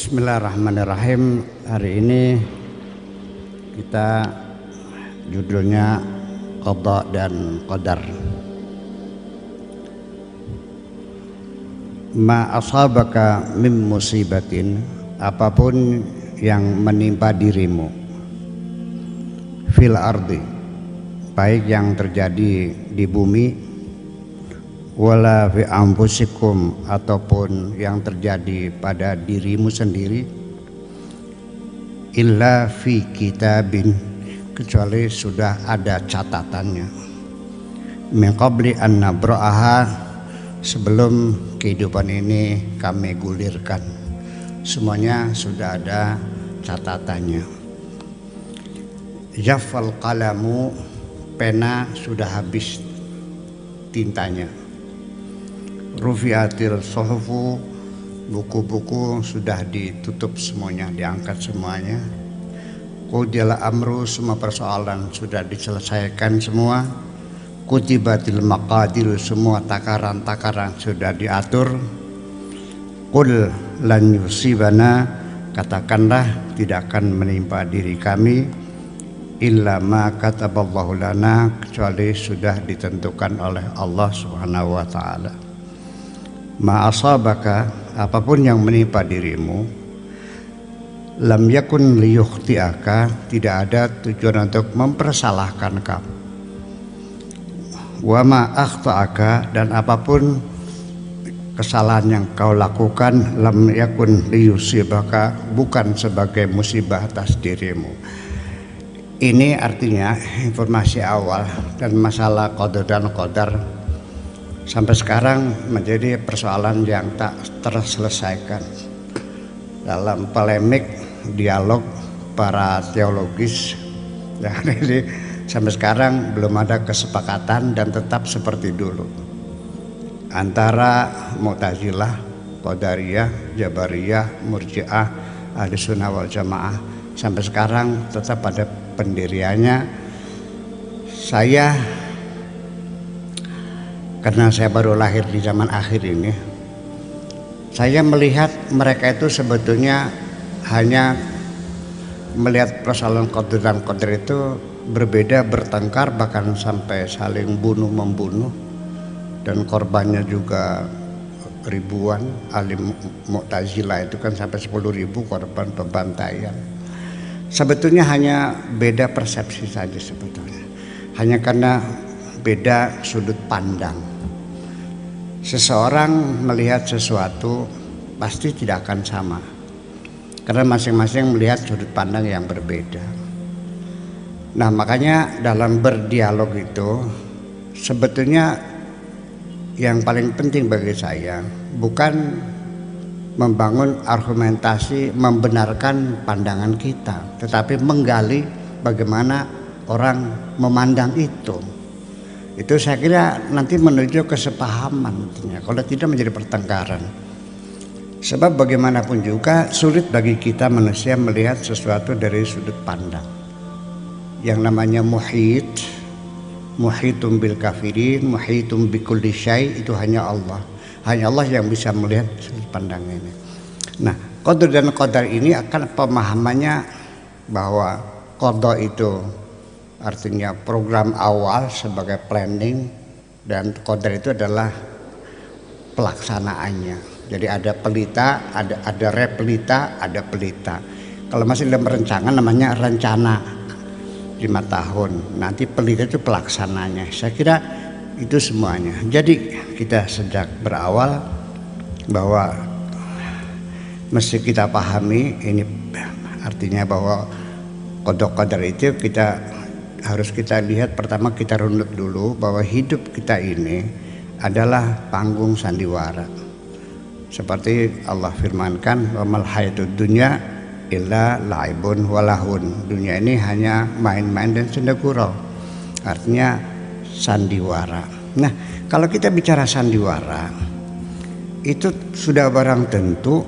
Bismillahirrahmanirrahim. Hari ini kita judulnya Qada dan Qadar. Ma asabaka min musibatin, apapun yang menimpa dirimu, fil ardi, baik yang terjadi di bumi, wala fi anfusikum, ataupun yang terjadi pada dirimu sendiri, illa fi kitabin, kecuali sudah ada catatannya, min qabli an nabra'aha, sebelum kehidupan ini kami gulirkan. Semuanya sudah ada catatannya. Jaffal qalamu, pena sudah habis tintanya. Rufiatil suhufu, buku-buku sudah ditutup semuanya, diangkat semuanya. Qudil amru, semua persoalan sudah diselesaikan semua. Kutibatil maqadir, semua takaran-takaran sudah diatur. Qul lan yusibana, katakanlah tidak akan menimpa diri kami illa ma kataballahu lana, kecuali sudah ditentukan oleh Allah Subhanahu wa taala. Ma asabaka, apapun yang menimpa dirimu, lam yakun liyukhti'aka, tidak ada tujuan untuk mempersalahkan kamu. Wa ma akhta'aka, dan apapun kesalahan yang kau lakukan, lam yakun liyusibaka, bukan sebagai musibah atas dirimu. Ini artinya informasi awal, dan masalah qada dan qadar sampai sekarang menjadi persoalan yang tak terselesaikan. Dalam polemik dialog para teologis, jadi sampai sekarang belum ada kesepakatan dan tetap seperti dulu antara Mu'tazilah, Qadariyah, Jabariyah, Murji'ah, Ahlussunnah wal Jamaah. Sampai sekarang tetap ada pendiriannya. Karena saya baru lahir di zaman akhir ini, saya melihat mereka itu sebetulnya hanya melihat persoalan qada dan qadar itu berbeda, bertengkar, bahkan sampai saling bunuh-membunuh, dan korbannya juga ribuan. Alim Mu'tazilah itu kan sampai 10.000 korban pembantaian. Sebetulnya hanya beda persepsi saja sebetulnya, hanya karena beda sudut pandang. Seseorang melihat sesuatu pasti tidak akan sama, karena masing-masing melihat sudut pandang yang berbeda. Nah, makanya dalam berdialog itu sebetulnya yang paling penting bagi saya bukan membangun argumentasi membenarkan pandangan kita, tetapi menggali bagaimana orang memandang itu. Itu saya kira nanti menuju kesepahaman, kalau tidak menjadi pertengkaran. Sebab bagaimanapun juga sulit bagi kita manusia melihat sesuatu dari sudut pandang. Yang namanya muhitum bil kafirin, muhitum bi kulli syai', itu hanya Allah. Hanya Allah yang bisa melihat sudut pandang ini. Nah, qada dan qadar ini akan pemahamannya bahwa qada itu artinya program awal sebagai planning, dan qadar itu adalah pelaksanaannya. Jadi ada pelita, ada repelita, ada pelita. Kalau masih dalam rencangan namanya rencana 5 tahun. Nanti pelita itu pelaksananya. Saya kira itu semuanya. Jadi kita sejak berawal bahwa mesti kita pahami ini, artinya bahwa qada qadar itu harus kita lihat. Pertama kita runut dulu bahwa hidup kita ini adalah panggung sandiwara. Seperti Allah firmankan, wa mal hayatud dunya illa laibun walahun. Dunia ini hanya main-main dan senda gurau, artinya sandiwara. Nah, kalau kita bicara sandiwara, itu sudah barang tentu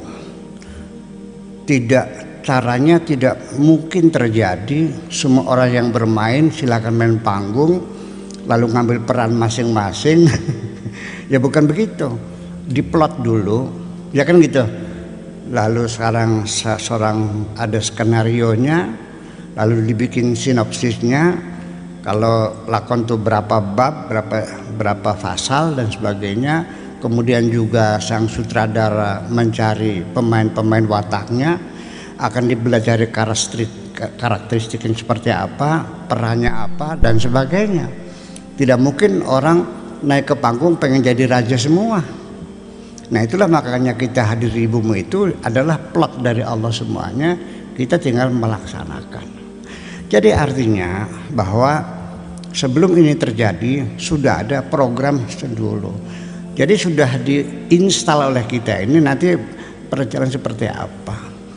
caranya tidak mungkin terjadi semua orang yang bermain silakan main panggung lalu ngambil peran masing-masing. Ya bukan begitu, diplot dulu, ya kan gitu. lalu sekarang seorang ada skenarionya, lalu dibikin sinopsisnya, kalau lakon itu berapa bab, berapa pasal dan sebagainya. Kemudian juga sang sutradara mencari pemain-pemain wataknya, akan dipelajari karakteristik yang seperti apa, perannya apa dan sebagainya. Tidak mungkin orang naik ke panggung pengen jadi raja semua. Nah itulah makanya kita hadir di bumi itu adalah plot dari Allah semuanya, kita tinggal melaksanakan. Jadi artinya bahwa sebelum ini terjadi sudah ada program dulu. Jadi sudah diinstal oleh kita ini nanti perjalanan seperti apa.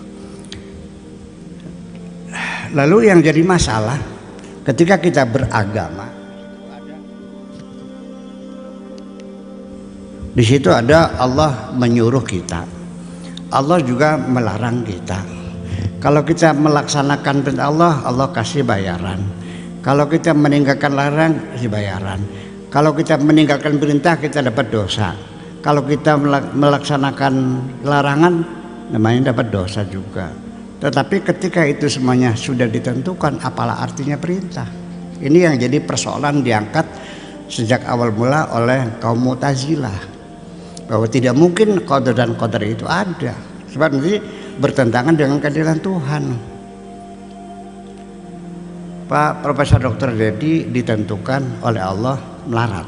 Lalu yang jadi masalah ketika kita beragama, di situ ada Allah menyuruh kita, Allah juga melarang kita. Kalau kita melaksanakan perintah Allah, Allah kasih bayaran. Kalau kita meninggalkan larang, kasih bayaran. Kalau kita meninggalkan perintah, kita dapat dosa. Kalau kita melaksanakan larangan, namanya dapat dosa juga. Tetapi ketika itu semuanya sudah ditentukan, apalah artinya perintah? Ini yang jadi persoalan diangkat sejak awal mula oleh kaum Mu'tazilah, bahwa tidak mungkin qadar dan qadar itu ada, sebab nanti bertentangan dengan keadilan Tuhan. Pak Profesor Dr. Dedi ditentukan oleh Allah melarat,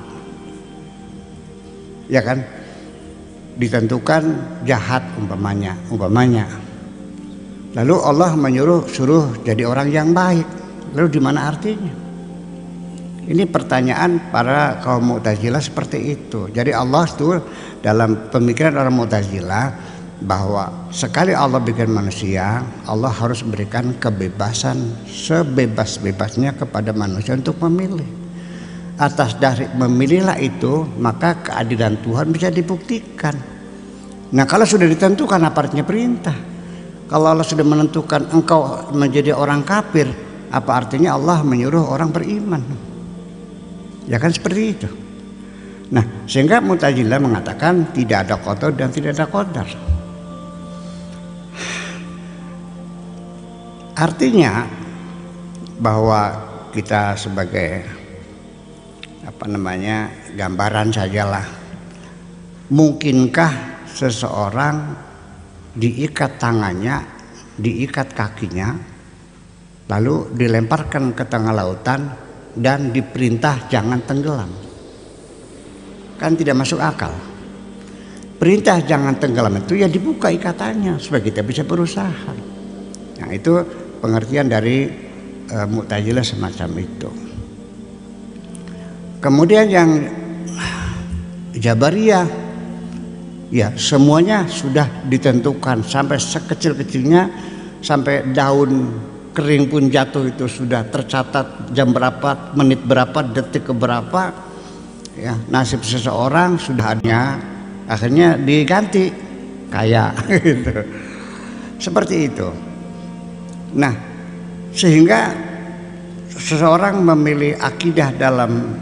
ya kan? Ditentukan jahat umpamanya. Lalu Allah suruh jadi orang yang baik. Lalu di mana artinya? Ini pertanyaan para kaum Mu'tazilah seperti itu. Jadi Allah itu dalam pemikiran orang Mu'tazilah bahwa sekali Allah bikin manusia, Allah harus berikan kebebasan sebebas-bebasnya kepada manusia untuk memilih. Atas dari memilihlah itu, maka keadilan Tuhan bisa dibuktikan. Nah kalau sudah ditentukan apa artinya perintah? Kalau Allah sudah menentukan engkau menjadi orang kafir, apa artinya Allah menyuruh orang beriman? Ya kan seperti itu. Nah sehingga Mu'tazilah mengatakan tidak ada qadar dan tidak ada qadar. Artinya bahwa kita sebagai gambaran sajalah, mungkinkah seseorang diikat tangannya, diikat kakinya, lalu dilemparkan ke tengah lautan dan diperintah jangan tenggelam? Kan tidak masuk akal. Perintah jangan tenggelam itu ya dibuka ikatannya supaya kita bisa berusaha. Nah itu pengertian dari Mu'tazilah semacam itu. Kemudian yang Jabariyah, ya semuanya sudah ditentukan sampai sekecil-kecilnya, sampai daun kering pun jatuh itu sudah tercatat jam berapa, menit berapa, detik keberapa. Ya, nasib seseorang sudah ada, akhirnya diganti kaya gitu. Seperti itu. Nah, sehingga seseorang memilih akidah dalam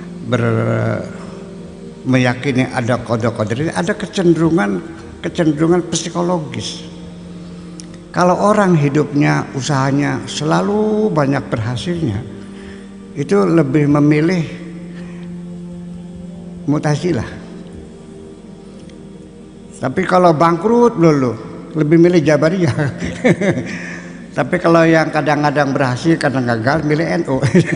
meyakini ada qadar-qadar, ada kecenderungan psikologis. Kalau orang hidupnya, usahanya selalu banyak berhasilnya, itu lebih memilih Mu'tazilah. Tapi kalau bangkrut dulu, lebih milih Jabariyah. Tapi kalau yang kadang-kadang berhasil, kadang gagal, milih NU.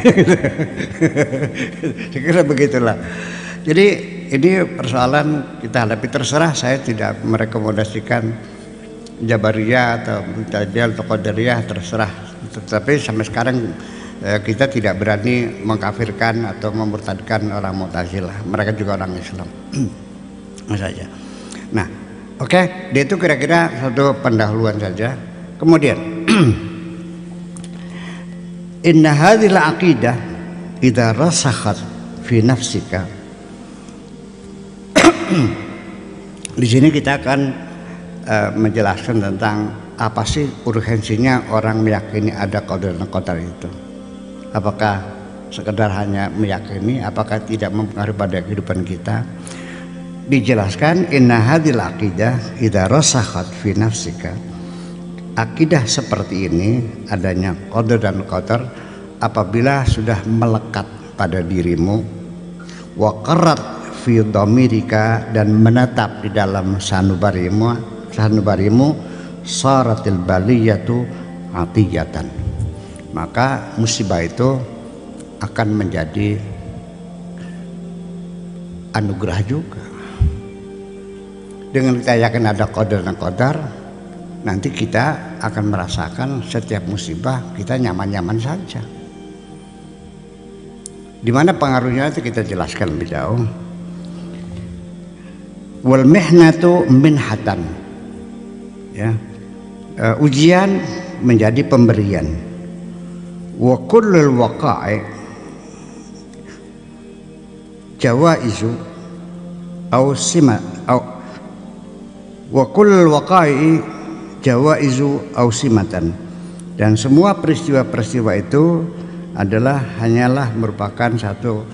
Saya kira begitulah. Jadi ini persoalan kita hadapi. Terserah, saya tidak merekomendasikan Jabariyah atau Mu'tazilah atau Qadariyah, terserah. Tetapi sampai sekarang kita tidak berani mengkafirkan atau memurtadkan orang Mu'tazilah. Mereka juga orang Islam saja. Nah, oke, dia itu kira-kira satu pendahuluan saja. Kemudian inna hadhil aqidah idza rasakhat fi nafsika. Di sini kita akan menjelaskan tentang apa sih urgensinya orang meyakini ada qadar dan qadar itu. Apakah sekedar hanya meyakini, apakah tidak mempengaruhi pada kehidupan kita? dijelaskan inna hadhil aqidah idza rasakhat fi nafsika. Akidah seperti ini adanya qadar dan qadar apabila sudah melekat pada dirimu, wa qarrat fi dhamirika dan menetap di dalam sanubarimu saratil baliyatu atiyatan, maka musibah itu akan menjadi anugerah juga. Dengan kita yakin ada qadar dan qadar, nanti kita akan merasakan setiap musibah kita nyaman-nyaman saja. Di mana pengaruhnya itu kita jelaskan lebih jauh. Wal mihnatu minhatan, ya, ujian menjadi pemberian. Wa kullul waqa'i jawaizu au sima au wa kullul waqa'i jawaizu au simatan, dan semua peristiwa-peristiwa itu adalah hanyalah merupakan satu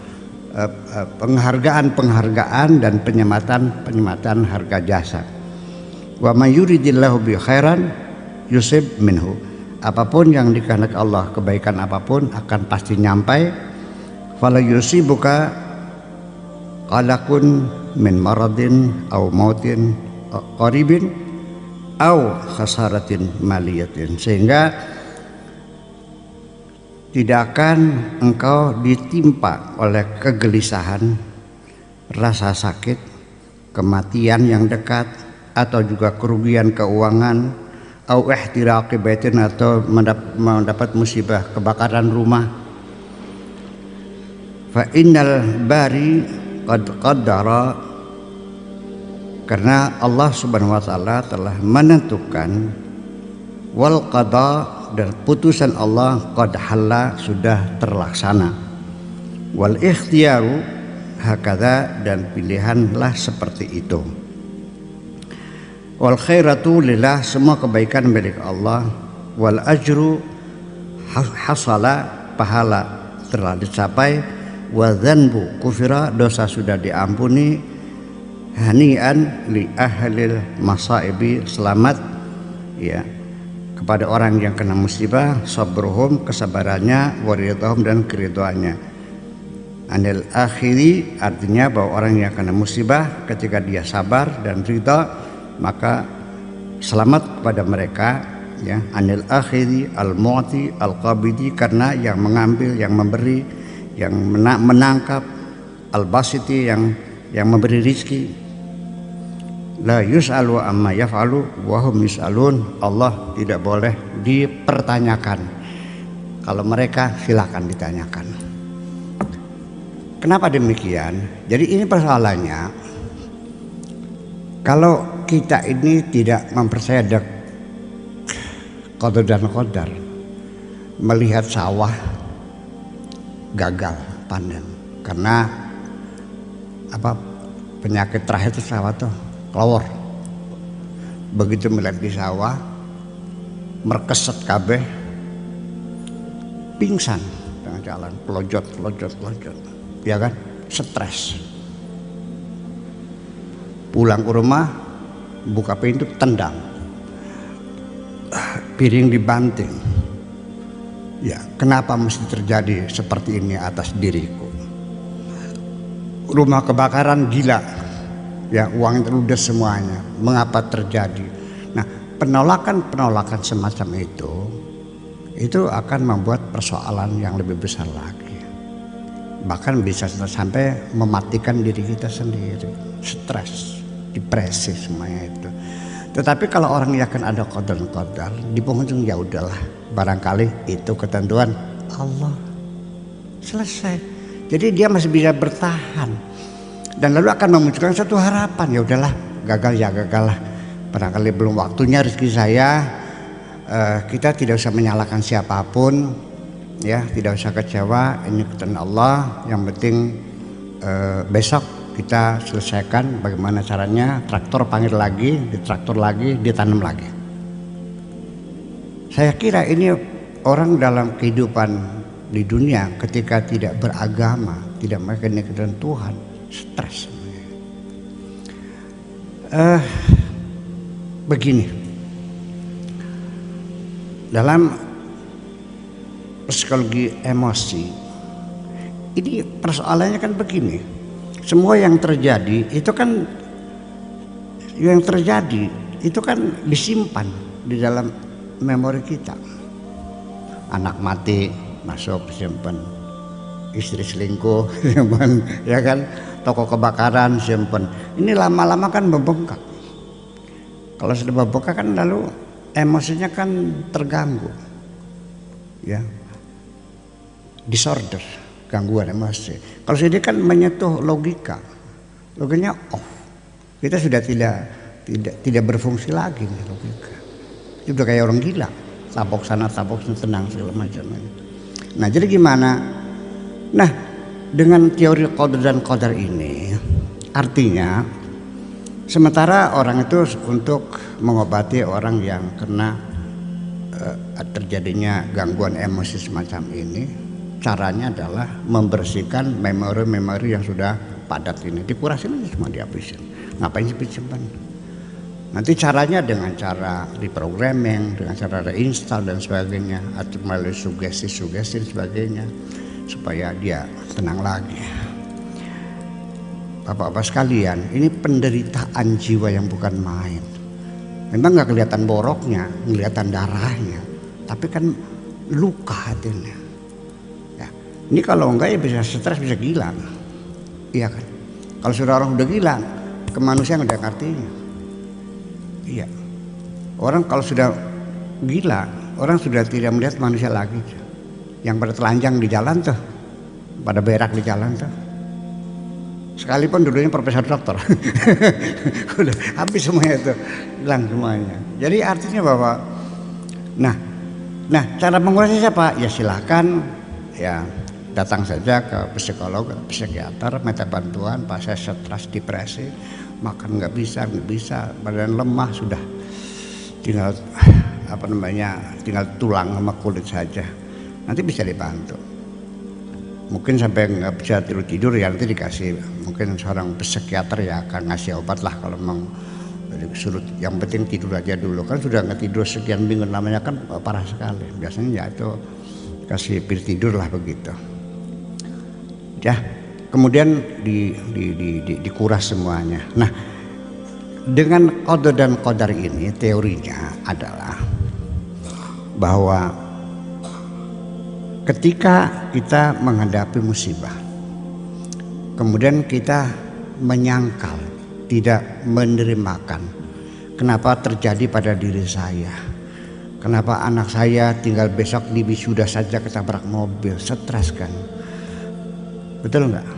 penghargaan dan penyematan harga jasa. Wa may yuridillahu bi khairan yusib minhu, apapun yang dikehendaki Allah, kebaikan apapun akan pasti nyampai. Fala yusibuka qalakun min maradin au mautin qaribin au khasaratin maliyatin, sehingga tidak akan engkau ditimpa oleh kegelisahan, rasa sakit, kematian yang dekat, atau juga kerugian keuangan, au ihtiraqi baitin, atau mendapat musibah kebakaran rumah. Fa innal bari qad qaddara, karena Allah Subhanahu wa taala telah menentukan, wal qada, dan putusan Allah qad halla, sudah terlaksana, wal ikhtiyaru hakadha, dan pilihanlah seperti itu, wal khairatu lillah, semua kebaikan milik Allah, wal ajru hasala, pahala telah dicapai, wa dzanbu kufira, dosa sudah diampuni, hanian li ahlil masaibi, selamat ya kepada orang yang kena musibah, sabruhum, kesabarannya, waridhahum, dan keridhaannya. Anil akhiri, artinya bahwa orang yang kena musibah ketika dia sabar dan ridha, maka selamat kepada mereka ya. Anil akhiri al-mu'ti al-qabidi, karena yang mengambil, yang memberi, yang menangkap, al-basiti, yang memberi rizki. La yus'alu amma yaf'alu wa hum yus'alun, Allah tidak boleh dipertanyakan, kalau mereka silakan ditanyakan. Kenapa demikian? Jadi ini persoalannya, kalau kita ini tidak mempercayai ada qadar dan qadar, melihat sawah gagal panen karena apa, penyakit terakhir itu sawah tuh kelawar. Begitu melihat di sawah merkeset kabeh, pingsan tengah jalan, pelojot, ya kan, stres. Pulang ke rumah, buka pintu, tendang, piring dibanting. Ya, kenapa mesti terjadi seperti ini atas diriku? Rumah kebakaran, gila. Ya, uang terludes semuanya. Mengapa terjadi? Nah, penolakan semacam itu akan membuat persoalan yang lebih besar lagi. Bahkan bisa sampai mematikan diri kita sendiri. Stres, depresi, semuanya itu. Tetapi kalau orang yakin ada qadar, di penghujung ya udahlah, barangkali itu ketentuan Allah. Selesai. Jadi dia masih bisa bertahan. Dan lalu akan memunculkan satu harapan, ya udahlah, gagal ya gagal lah, barangkali belum waktunya rezeki saya. Kita tidak usah menyalahkan siapapun, ya, tidak usah kecewa, ini ketentuan Allah. Yang penting besok kita selesaikan bagaimana caranya, traktor panggil lagi, ditraktor lagi, ditanam lagi. Saya kira ini orang dalam kehidupan di dunia ketika tidak beragama, tidak mengenai ketentuan Tuhan, stres. Begini, dalam psikologi emosi ini persoalannya kan begini, semua yang terjadi itu kan disimpan di dalam memori kita. Anak mati masuk simpen, istri selingkuh simpen, ya kan, toko kebakaran simpen. Ini lama-lama kan membengkak. Kalau sudah membengkak kan lalu emosinya kan terganggu, ya, disorder, gangguan emosi. Kalau sudah kan menyentuh logikanya off, kita sudah tidak berfungsi lagi nih logika. Itu udah kayak orang gila, tabok sana tenang segala macam. Nah jadi gimana? Nah dengan teori qadar dan qadar ini artinya sementara orang itu untuk mengobati orang yang kena terjadinya gangguan emosi semacam ini, caranya adalah membersihkan memori-memori yang sudah padat ini, dikurasin aja semua, dihabisin. Ngapain simpan? Nanti caranya dengan cara reprogramming, dengan cara reinstall dan sebagainya, atau melalui sugesti dan sebagainya, supaya dia tenang lagi. Bapak-bapak sekalian, ini penderitaan jiwa yang bukan main. Memang nggak kelihatan boroknya, kelihatan darahnya, tapi kan luka hatinya. Ya, ini kalau enggak ya bisa stres, bisa gila, iya kan? Kalau sudah orang udah gila, kemanusiaan udah artinya. Iya, orang kalau sudah gila, orang sudah tidak melihat manusia lagi. Yang pada telanjang di jalan tuh, pada berak di jalan tuh, sekalipun dulunya profesor doktor, udah habis semuanya itu, hilang semuanya. Jadi artinya bahwa, nah cara mengurangi siapa? Ya silakan, ya datang saja ke psikolog, psikiater, minta bantuan. Pas saya stres, depresi, makan nggak bisa, badan lemah, sudah tinggal tinggal tulang sama kulit saja. Nanti bisa dibantu. Mungkin sampai nggak bisa tidur ya nanti dikasih, mungkin seorang psikiater ya akan ngasih obat lah kalau memang suruh. Yang penting tidur aja dulu, kan sudah nggak tidur sekian minggu namanya kan parah sekali. Biasanya ya itu kasih pil tidur lah begitu. Ya, kemudian dikuras semuanya. Nah, dengan qadar dan qadar ini teorinya adalah bahwa ketika kita menghadapi musibah, kemudian kita menyangkal, tidak menerimakan, kenapa terjadi pada diri saya, kenapa anak saya tinggal besok di wisuda saja ketabrak mobil, stres kan? Betul nggak?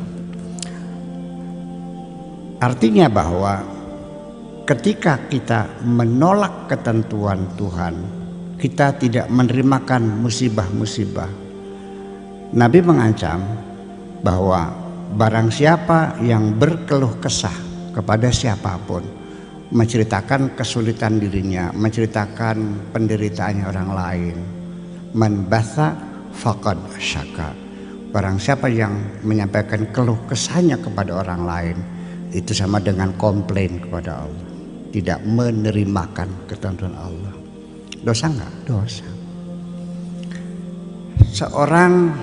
Artinya bahwa ketika kita menolak ketentuan Tuhan, kita tidak menerimakan musibah-musibah. Nabi mengancam bahwa barang siapa yang berkeluh kesah kepada siapapun, menceritakan kesulitan dirinya, menceritakan penderitaannya orang lain, man batha faqad syaka. Barang siapa yang menyampaikan keluh kesahnya kepada orang lain, itu sama dengan komplain kepada Allah, tidak menerimakan ketentuan Allah. Dosa enggak? Dosa. Seorang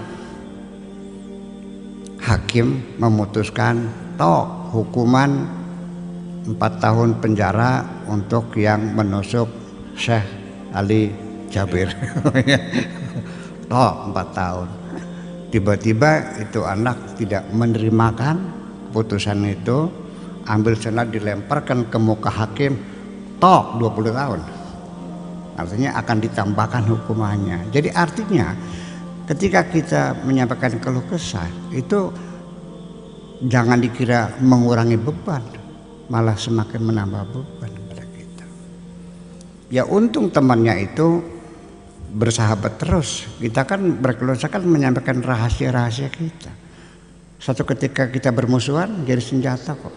hakim memutuskan hukuman 4 tahun penjara untuk yang menusuk Syekh Ali Jabir. 4 tahun. Tiba-tiba itu anak tidak menerimakan putusan itu, ambil senjata dilemparkan ke muka hakim, 20 tahun. Artinya akan ditambahkan hukumannya. Jadi artinya ketika kita menyampaikan keluh kesah itu jangan dikira mengurangi beban, malah semakin menambah beban pada kita. Ya untung temannya itu bersahabat terus. Kita kan berkeluh kesah kan menyampaikan rahasia-rahasia kita. Suatu ketika kita bermusuhan jadi senjata kok.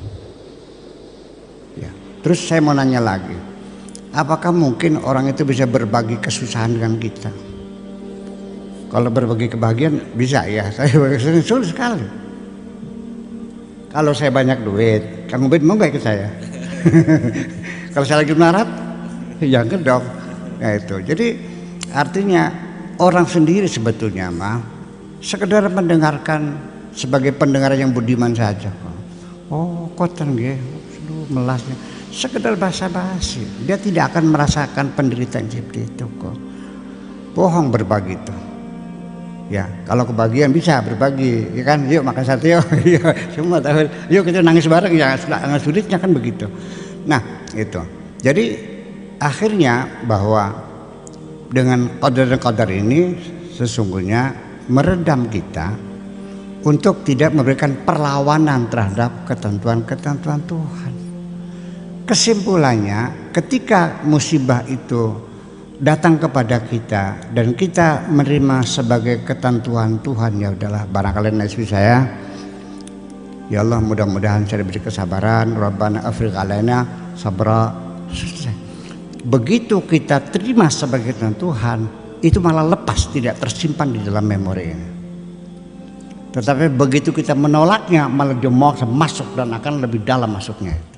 Ya. Terus saya mau nanya lagi, apakah mungkin orang itu bisa berbagi kesusahan dengan kita? Kalau berbagi kebahagiaan bisa ya, saya sulit sekali. Kalau saya banyak duit, Kang Ubed mau nggak ikut saya? Kalau saya lagi melarat, ya gedok. Nah itu. Jadi artinya orang sendiri sebetulnya mah sekedar mendengarkan sebagai pendengar yang budiman saja. Oh, koten nggih, melasnya. Sekedar basa-basi. Dia tidak akan merasakan penderitaan seperti itu kok. Bohong berbagi itu. Ya, kalau kebagian bisa berbagi, ya kan? Yuk makan sate yuk. Semua tahu. Yuk kita nangis bareng ya, sangat sulitnya kan begitu. Nah, itu. Jadi akhirnya bahwa dengan qadar ini sesungguhnya meredam kita untuk tidak memberikan perlawanan terhadap ketentuan-ketentuan Tuhan. Kesimpulannya, ketika musibah itu datang kepada kita dan kita menerima sebagai ketentuan Tuhan, ya udahlah, barangkali nasib saya, ya Allah mudah-mudahan saya diberi kesabaran, Rabbana afrigh alaina sabra. Begitu kita terima sebagai ketentuan Tuhan, itu malah lepas, tidak tersimpan di dalam memori ini. Tetapi begitu kita menolaknya, malah dia mau masuk dan akan lebih dalam masuknya.